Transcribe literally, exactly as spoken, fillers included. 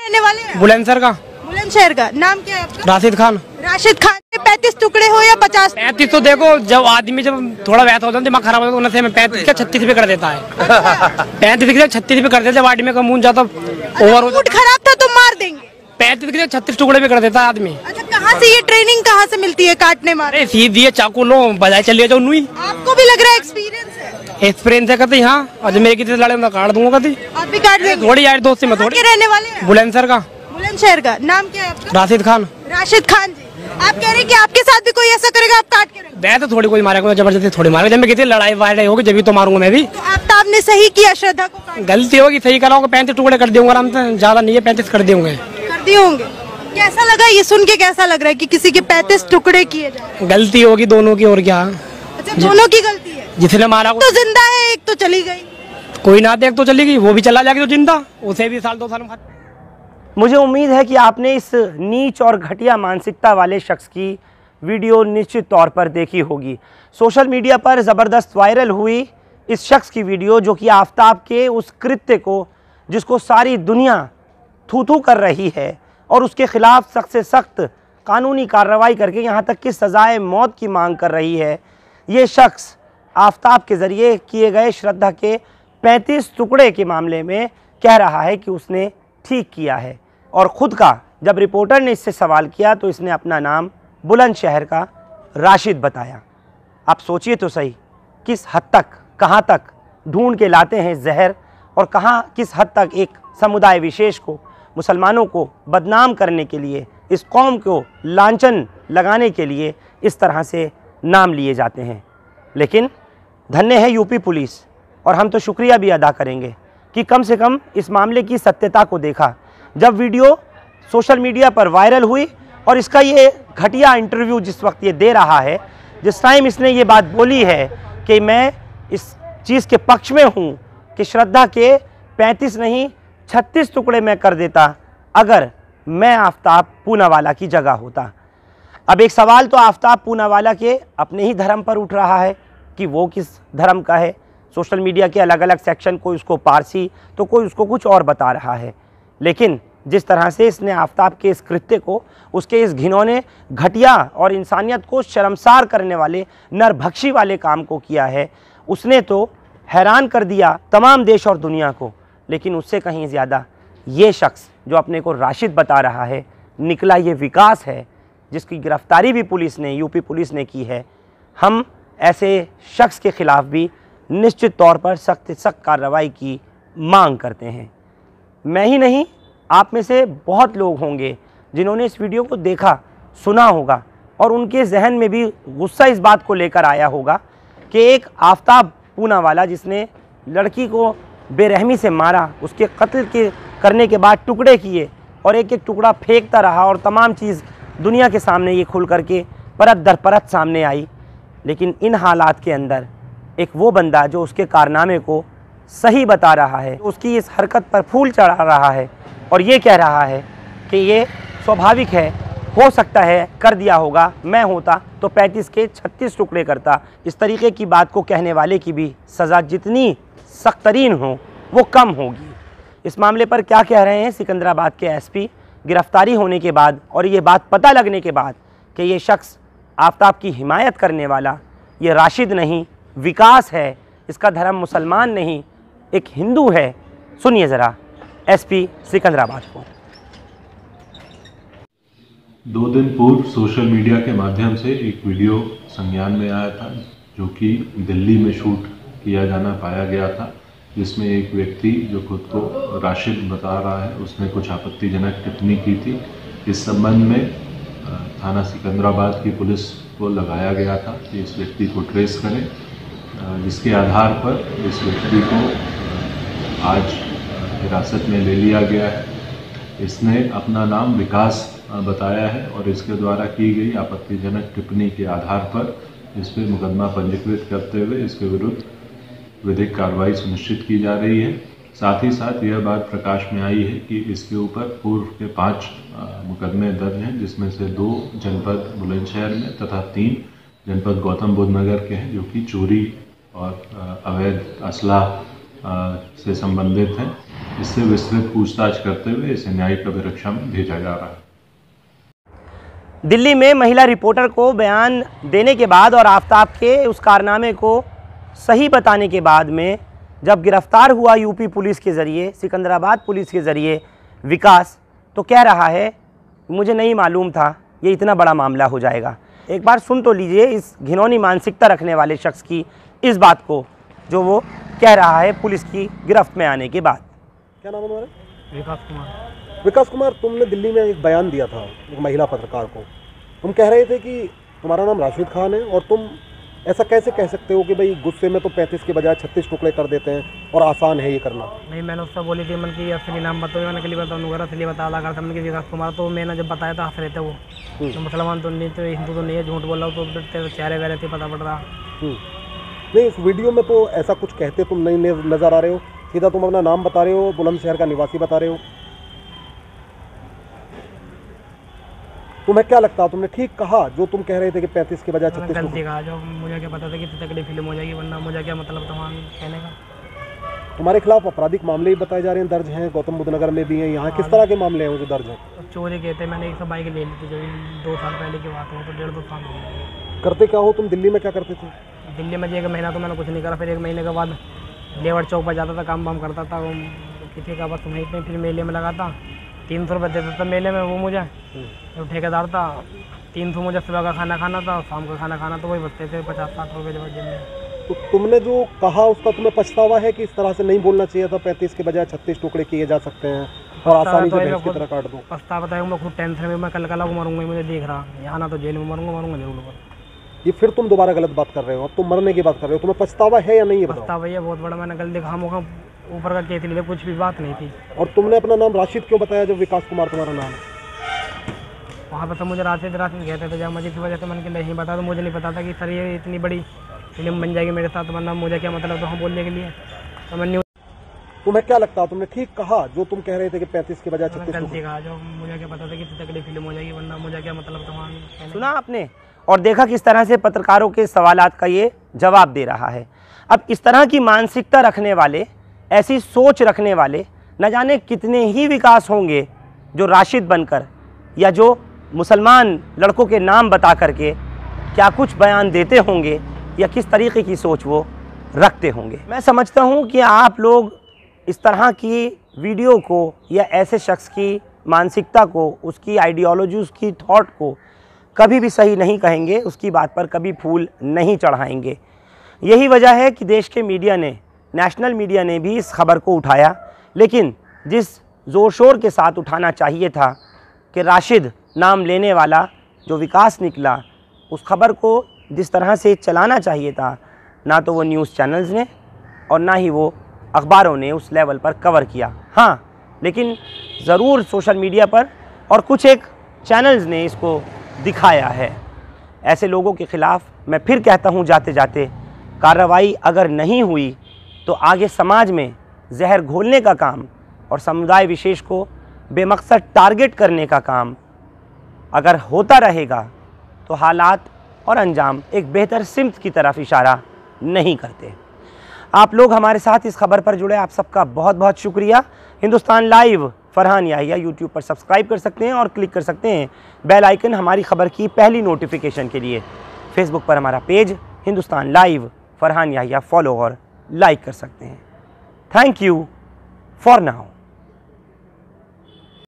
रहने वाले हैं? बुलंदशहर का। बुलंदशहर का। नाम क्या है आपका? राशिद खान। राशिद खान। पैंतीस टुकड़े हो या पचास? पैंतीस तो देखो, जब आदमी जब थोड़ा वैसा होता है, दिमाग खराब होता है, उनसे में पैंतीस का छत्तीस पे कर देता है। पैंतीस के छत्तीस पे कर देता है, जब आदमी का मुंह जाता ओवर हो मूड खराब था तो मार देंगे। पैंतीस के छत्तीस टुकड़े पे कर देता है आदमी। अच्छा, कहाँ से ये ट्रेनिंग कहाँ से मिलती है काटने मारने? अरे सीधी है, चाकू लो बजाय चलिए जाओ। नुई आपको भी लग रहा है एक्सपीरियंस है? एक्सपीरियंस है कहते हाँ, और मेरे किसी लड़े में काट दूंगा कहती। आप भी काट देंगे? थोड़ी यार दोस्त से मैं थोड़ी। रहने वाले हैं? बुलंदशहर का। बुलंदशहर का। नाम क्या है आपका? राशिद खान। राशिद खान जी, आप कह रहे हैं कि आपके साथ भी कोई ऐसा करेगा आप काट के रखेंगे? मैं तो थोड़ी कोई मारेगा, जबरदस्ती थोड़ी मारेगा। जब मैं किसी लड़ाई वड़ाई होगी जब तो मारूंगा मैं भी। तो आफ्ताब ने सही किया श्रद्धा को काट? गलती होगी, सही कराऊंगा। पैंतीस टुकड़े कर दूंगा आराम से, ज्यादा नहीं है, पैंतीस कर दूंगे। कर दिए होंगे। कैसा लगा ये सुन के? कैसा लग रहा है कि किसी के पैंतीस टुकड़े किए जाए? गलती होगी दोनों की, और क्या। अच्छा, दोनों की गलती है? जिसने मारा तो जिंदा है, एक तो चली गई। कोई ना देख तो चली गई, वो भी चला जाएगी तो जिंदा, उसे भी साल दो साल में। मुझे उम्मीद है कि आपने इस नीच और घटिया मानसिकता वाले शख्स की वीडियो निश्चित तौर पर देखी होगी। सोशल मीडिया पर ज़बरदस्त वायरल हुई इस शख्स की वीडियो, जो कि आफ्ताब के उस कृत्य को, जिसको सारी दुनिया थू थू कर रही है, और उसके ख़िलाफ़ सख्त से सख्त कानूनी कार्रवाई करके यहाँ तक कि सज़ाए मौत की मांग कर रही है। ये शख्स आफ्ताब के ज़रिए किए गए श्रद्धा के पैंतीस टुकड़े के मामले में कह रहा है कि उसने ठीक किया है, और ख़ुद का जब रिपोर्टर ने इससे सवाल किया तो इसने अपना नाम बुलंदशहर का राशिद बताया। आप सोचिए तो सही, किस हद तक, कहाँ तक ढूंढ के लाते हैं जहर, और कहाँ किस हद तक एक समुदाय विशेष को, मुसलमानों को बदनाम करने के लिए, इस कौम को लांछन लगाने के लिए इस तरह से नाम लिए जाते हैं। लेकिन धन्य है यूपी पुलिस, और हम तो शुक्रिया भी अदा करेंगे कि कम से कम इस मामले की सत्यता को देखा। जब वीडियो सोशल मीडिया पर वायरल हुई और इसका ये घटिया इंटरव्यू जिस वक्त ये दे रहा है, जिस टाइम इसने ये बात बोली है कि मैं इस चीज़ के पक्ष में हूँ कि श्रद्धा के पैंतीस नहीं छत्तीस टुकड़े मैं कर देता अगर मैं आफ्ताब पूनावाला की जगह होता। अब एक सवाल तो आफ्ताब पूनावाला के अपने ही धर्म पर उठ रहा है कि वो किस धर्म का है। सोशल मीडिया के अलग अलग सेक्शन, कोई उसको पारसी तो कोई उसको कुछ और बता रहा है। लेकिन जिस तरह से इसने आफ्ताब के इस कृत्य को, उसके इस घिनौने, घटिया और इंसानियत को शर्मसार करने वाले, नरभक्षी वाले काम को किया है, उसने तो हैरान कर दिया तमाम देश और दुनिया को। लेकिन उससे कहीं ज़्यादा ये शख्स जो अपने को राशिद बता रहा है, निकला ये विकास है, जिसकी गिरफ्तारी भी पुलिस ने, यूपी पुलिस ने की है। हम ऐसे शख्स के ख़िलाफ़ भी निश्चित तौर पर सख्त सख्त कार्रवाई की मांग करते हैं। मैं ही नहीं, आप में से बहुत लोग होंगे जिन्होंने इस वीडियो को देखा, सुना होगा, और उनके जहन में भी गुस्सा इस बात को लेकर आया होगा कि एक आफ्ताब पूनावाला जिसने लड़की को बेरहमी से मारा, उसके कत्ल के करने के बाद टुकड़े किए और एक एक टुकड़ा फेंकता रहा, और तमाम चीज़ दुनिया के सामने ये खुल करके परत दर परत सामने आई। लेकिन इन हालात के अंदर एक वो बंदा जो उसके कारनामे को सही बता रहा है, उसकी इस हरकत पर फूल चढ़ा रहा है और ये कह रहा है कि ये स्वाभाविक है, हो सकता है कर दिया होगा, मैं होता तो पैंतीस के छत्तीस टुकड़े करता। इस तरीके की बात को कहने वाले की भी सज़ा जितनी सख्त तरीन हो वो कम होगी। इस मामले पर क्या कह रहे हैं सिकंदराबाद के एसपी, गिरफ्तारी होने के बाद और ये बात पता लगने के बाद कि ये शख्स आफ्ताब की हिमायत करने वाला ये राशिद नहीं, विकास है, इसका धर्म मुसलमान नहीं, एक हिंदू है। सुनिए ज़रा एसपी सिकंदराबाद को। दो दिन पूर्व सोशल मीडिया के माध्यम से एक वीडियो संज्ञान में आया था, जो कि दिल्ली में शूट किया जाना पाया गया था, जिसमें एक व्यक्ति जो खुद को राशिद बता रहा है, उसने कुछ आपत्तिजनक टिप्पणी की थी। इस संबंध में थाना सिकंदराबाद की पुलिस को लगाया गया था कि इस व्यक्ति को ट्रेस करें, जिसके आधार पर इस व्यक्ति को आज हिरासत में ले लिया गया है। इसने अपना नाम विकास बताया है और इसके द्वारा की गई आपत्तिजनक टिप्पणी के आधार पर इस पर मुकदमा पंजीकृत करते हुए इसके विरुद्ध विधिक कार्रवाई सुनिश्चित की जा रही है। साथ ही साथ यह बात प्रकाश में आई है कि इसके ऊपर पूर्व के पाँच मुकदमे दर्ज हैं, जिसमें से दो जनपद बुलंदशहर में तथा तीन जनपद गौतम बुद्ध नगर के हैं, जो कि चोरी और अवैध असला से संबंधित हैं। इससे विस्तृत पूछताछ करते हुए इसे न्यायिक अभिरक्षा में भेजा जा रहा है। दिल्ली में महिला रिपोर्टर को बयान देने के बाद और आफताब के उस कारनामे को सही बताने के बाद में जब गिरफ्तार हुआ यूपी पुलिस के ज़रिए, सिकंदराबाद पुलिस के ज़रिए विकास, तो कह रहा है मुझे नहीं मालूम था ये इतना बड़ा मामला हो जाएगा। एक बार सुन तो लीजिए इस घिनौनी मानसिकता रखने वाले शख्स की इस बात को, जो वो कह रहा है पुलिस की गिरफ्त में आने के बाद। क्या नाम है तुम्हारा? विकास कुमार। विकास कुमार, तुमने दिल्ली में एक बयान दिया था एक महिला पत्रकार को। तुम कह रहे थे कि तुम्हारा नाम राशिद खान है और तुम ऐसा कैसे कह सकते हो कि भाई गुस्से में तो पैंतीस के बजाय छत्तीस टुकड़े कर देते हैं और आसान है ये करना? नहीं, मैंने उससे बोली थी मन की असली नाम बताओ, मैंने कली बताऊँ असली बता लगा था मैंने विकास कुमार। तो मैंने जब बताया था हंस रहे थे वो, तो मुसलमान तो नहीं, तो हिंदू तो नहीं है, झूठ बोल रहा हूँ, तो तेरे चेहरे वहरे थे पता पड़ रहा। नहीं, इस वीडियो में तो ऐसा कुछ कहते तुम नहीं नज़र आ रहे हो, सीधा तुम अपना नाम बता रहे हो, बुलंदशहर का निवासी बता रहे हो। तुम्हें क्या लगता है, तुमने ठीक कहा जो तुम कह रहे थे कि पैंतीस के बजाय छत्तीस? गलती कहा, जो मुझे क्या पता था कि तगड़ी फिल्म हो जाएगी, वरना मुझे क्या मतलब था वहाँ कहने का। तुम्हारे खिलाफ आपराधिक मामले भी बताए जा रहे हैं, दर्ज हैं, गौतम बुद्ध नगर में भी हैं। यहाँ किस तरह के मामले हैं वो जो दर्ज हैं? चोरी कहते, मैंने एक सौ बाइक ले ली थी, जो दो साल पहले की बात हो, तो डेढ़ दो साल हो गए। करते क्या हो तुम? दिल्ली में क्या करते थे? दिल्ली में एक महीना तो मैंने कुछ नहीं करा, फिर एक महीने के बाद लेवर चौक पर जाता था, काम वाम करता था, किसी का बस वहीं पर, फिर मेले में लगा था, तीन सौ रुपये देता था मेले में वो मुझे, जो ठेकेदार था। तीन सौ मुझे सुबह का खाना खाना था, शाम का खाना खाना, तो वही बचते थे पचास साठ रुपये जब जेब में। तो तुमने जो कहा उसका तुम्हें पछतावा है कि इस तरह से नहीं बोलना चाहिए था, पैंतीस के बजाय छत्तीस टुकड़े किए जा सकते हैं और आसानी से भैंस की तरह काट दो? पछतावा बताया, मैं खुद टेंशन में, मैं कल कल मरूंगा, मुझे देख रहा यहाँ ना तो जेल में मरूंगा, मरूंगा जरूर। ये फिर तुम दोबारा गलत बात कर रहे हो, अब तुम मरने की बात कर रहे हो। तुम्हें पछतावा है या नहीं? ये पछतावा है बहुत बड़ा, मैंने गलत देखा, मुखा ऊपर का केस ले, कुछ भी बात नहीं थी। और तुमने अपना नाम राशिद क्यों बताया जब विकास कुमार तुम्हारा नाम है? वहाँ पर तो मुझे राशिद राशिद कहते थे, जब मुझे की वजह से मैंने नहीं बता, तो मुझे नहीं पता था कि सर ये इतनी बड़ी फिल्म बन जाएगी मेरे साथ, वरना मुझे क्या मतलब था बोलने के लिए। तो मैं न्यूज़, तुम्हें क्या लगता है, तुमने ठीक कहा जो तुम कह रहे थे कि पैंतीस के बजाय छत्तीस? गलती कहा, जो मुझे क्या पता था कि तगड़ी फिल्म हो जाएगी, वरना मुझे क्या मतलब था वहाँ। सुना आपने और देखा किस तरह से पत्रकारों के सवालात का ये जवाब दे रहा है। अब इस तरह की मानसिकता रखने वाले, ऐसी सोच रखने वाले न जाने कितने ही विकास होंगे जो राशिद बनकर या जो मुसलमान लड़कों के नाम बता करके क्या कुछ बयान देते होंगे या किस तरीके की सोच वो रखते होंगे। मैं समझता हूँ कि आप लोग इस तरह की वीडियो को या ऐसे शख्स की मानसिकता को, उसकी आइडियोलॉजी, उसकी थॉट को कभी भी सही नहीं कहेंगे, उसकी बात पर कभी फूल नहीं चढ़ाएंगे। यही वजह है कि देश के मीडिया ने, नेशनल मीडिया ने भी इस खबर को उठाया, लेकिन जिस ज़ोर शोर के साथ उठाना चाहिए था कि राशिद नाम लेने वाला जो विकास निकला, उस खबर को जिस तरह से चलाना चाहिए था, ना तो वो न्यूज़ चैनल्स ने और ना ही वो अखबारों ने उस लेवल पर कवर किया। हाँ, लेकिन ज़रूर सोशल मीडिया पर और कुछ एक चैनल्स ने इसको दिखाया है। ऐसे लोगों के ख़िलाफ़ मैं फिर कहता हूँ जाते जाते, कार्रवाई अगर नहीं हुई तो आगे समाज में जहर घोलने का काम और समुदाय विशेष को बेमकसद टारगेट करने का काम अगर होता रहेगा तो हालात और अंजाम एक बेहतर सिमत की तरफ इशारा नहीं करते। आप लोग हमारे साथ इस खबर पर जुड़े, आप सबका बहुत बहुत शुक्रिया। हिंदुस्तान लाइव फरहान याहिया यूट्यूब पर सब्सक्राइब कर सकते हैं और क्लिक कर सकते हैं बेल आइकन हमारी खबर की पहली नोटिफिकेशन के लिए। फेसबुक पर हमारा page Hindustan live Farhan Yahiya follow और लाइक कर सकते हैं। Thank you for now.